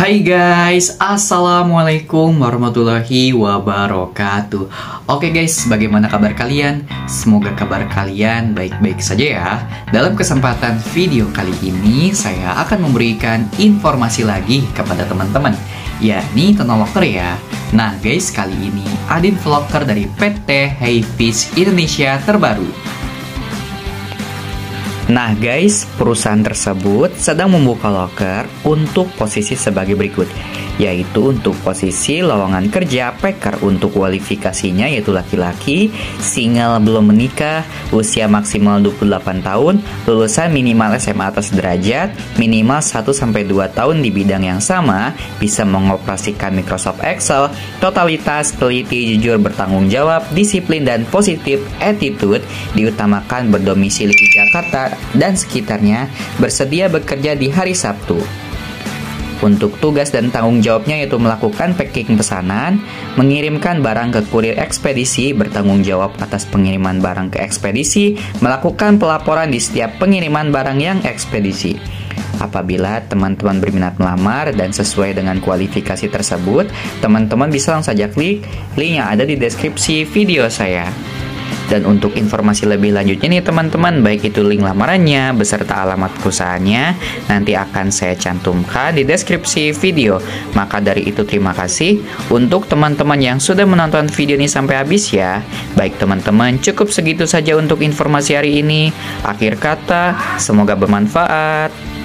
Hai guys, Assalamualaikum warahmatullahi wabarakatuh. Oke guys, bagaimana kabar kalian? Semoga kabar kalian baik-baik saja ya. Dalam kesempatan video kali ini, saya akan memberikan informasi lagi kepada teman-teman, yakni tentang loker ya. Nah guys, kali ini ada vlogger dari PT Highfish Indonesia terbaru. Nah guys, perusahaan tersebut sedang membuka loker untuk posisi sebagai berikut, yaitu untuk posisi lowongan kerja packer untuk kualifikasinya yaitu laki-laki, single belum menikah, usia maksimal 28 tahun, lulusan minimal SMA atas derajat, minimal 1-2 tahun di bidang yang sama, bisa mengoperasikan Microsoft Excel, totalitas, teliti, jujur, bertanggung jawab, disiplin, dan positif attitude, diutamakan berdomisili di Jakarta dan sekitarnya, bersedia bekerja di hari Sabtu. Untuk tugas dan tanggung jawabnya yaitu melakukan packing pesanan, mengirimkan barang ke kurir ekspedisi, bertanggung jawab atas pengiriman barang ke ekspedisi, melakukan pelaporan di setiap pengiriman barang yang ekspedisi. Apabila teman-teman berminat melamar dan sesuai dengan kualifikasi tersebut, teman-teman bisa langsung saja klik link yang ada di deskripsi video saya. Dan untuk informasi lebih lanjutnya nih teman-teman, baik itu link lamarannya beserta alamat perusahaannya, nanti akan saya cantumkan di deskripsi video. Maka dari itu terima kasih untuk teman-teman yang sudah menonton video ini sampai habis ya. Baik teman-teman, cukup segitu saja untuk informasi hari ini. Akhir kata, semoga bermanfaat.